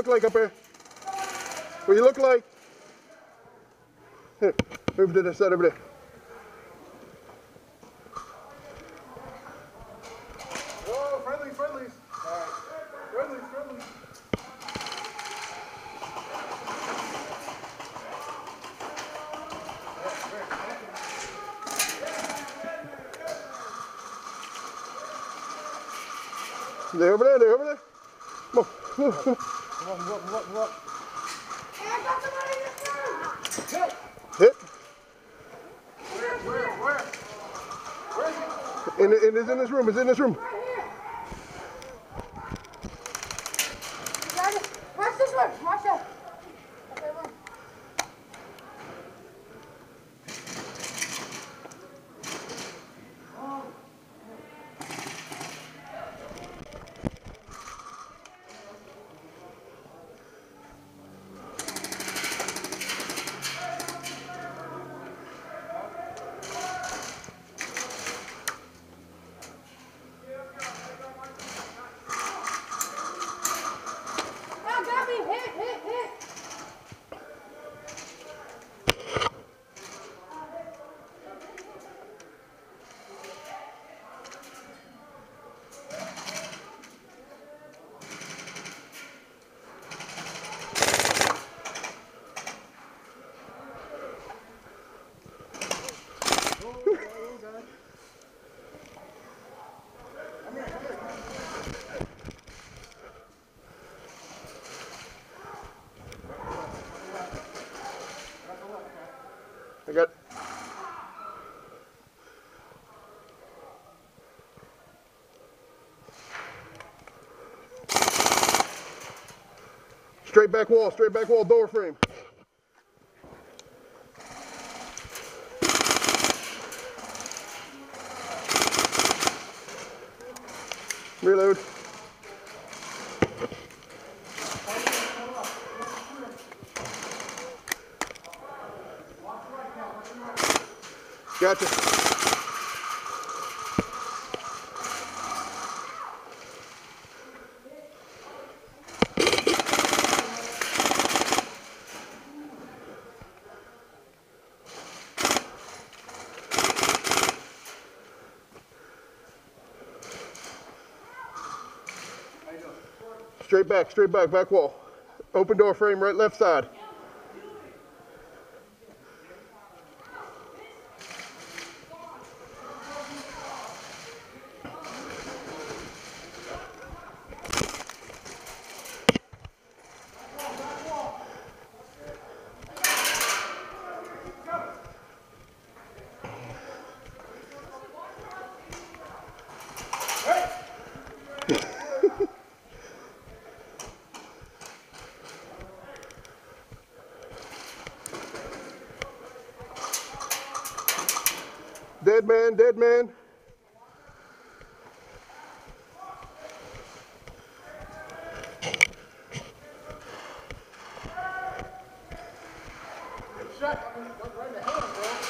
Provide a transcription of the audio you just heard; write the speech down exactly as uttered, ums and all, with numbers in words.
look like up there? What you look like? Here, move to the side over there. Whoa, friendlies, friendlies. All right. Friendlies, friendlies. They over there, they over there. Come on. Come on, move up, move up, move up. Hit. Hit. Where, where, where? Where is it? In, in, it's in this room, it's in this room. Watch this one, watch that. Okay, one. I got. Straight back wall, straight back wall, door frame. Reload. Gotcha. Straight back, straight back, back wall. Open door frame, right, left side. Dead man, dead man. Shot. Right in the hand, bro.